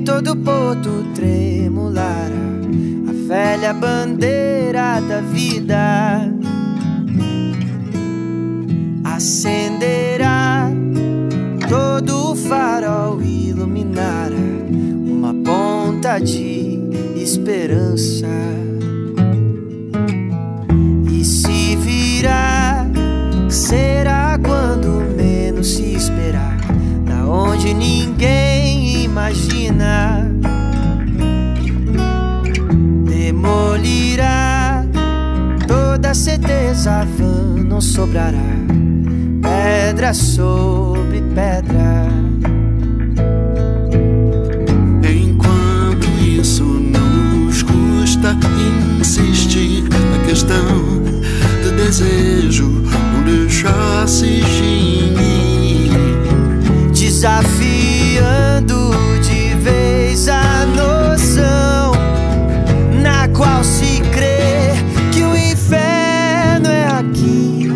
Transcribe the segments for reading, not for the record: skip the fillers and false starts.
todo porto tremulará a velha bandeira da vida. Acenderá todo o farol, iluminará uma ponta de esperança. E se virá, será quando menos se esperar, da onde ninguém imagina. Demolirá toda certeza vã, não sobrará pedra sobre pedra. Enquanto isso não nos custa insistir na questão do desejo, não deixar se extinguir, desafiando de vez a noção na qual se crê que o inferno é aqui.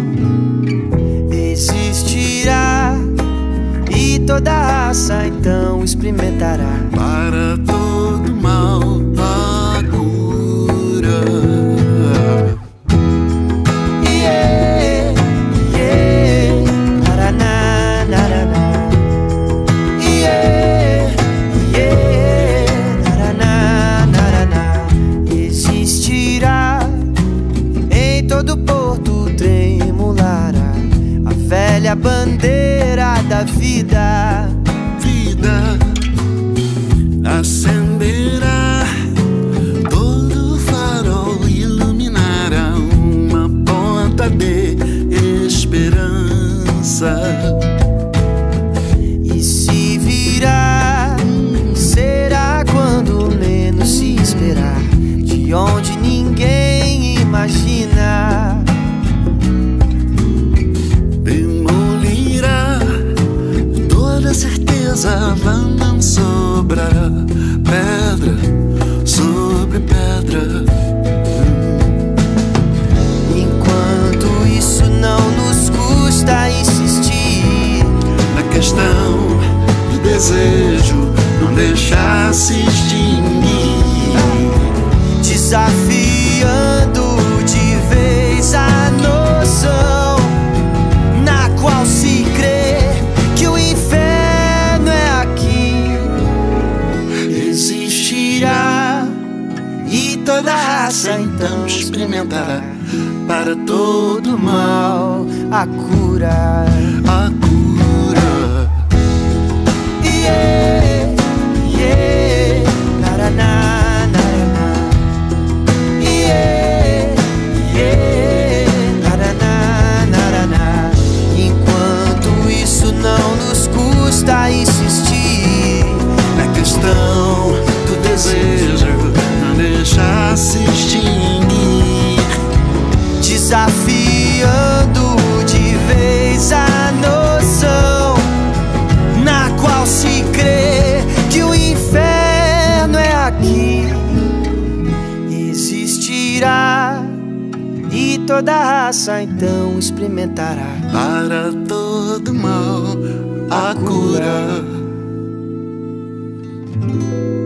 Existirá e toda raça então experimentará para todo mal a cura. Yeah, yeah, naraná, naraná. Yeah, yeah, naraná, naraná. Existirá em todo porto tremulará a velha bandeira da vida. Vida acenderá todo farol, iluminará uma ponta de esperança. E se virá, será quando menos se esperar, de onde ninguém imagina. Demolirá toda certeza vã, não sobrará pedra sobre pedra. Enquanto isso não nos custa insistir Na questão do desejo, não deixar se extinguir, desafiando de vez a noção na qual se crê que o inferno é aqui. Existirá e toda raça então experimentará para todo mal mal a cura. a cura. Yeah, yeah, naraná, naraná. Yeah, yeah, naraná, naraná. Enquanto isso não nos custa insistir Na questão do desejo, não deixar se extinguir, desafiando de vez a noção na qual se crê que o inferno é aqui. Existirá e toda raça então experimentará para todo mal a cura.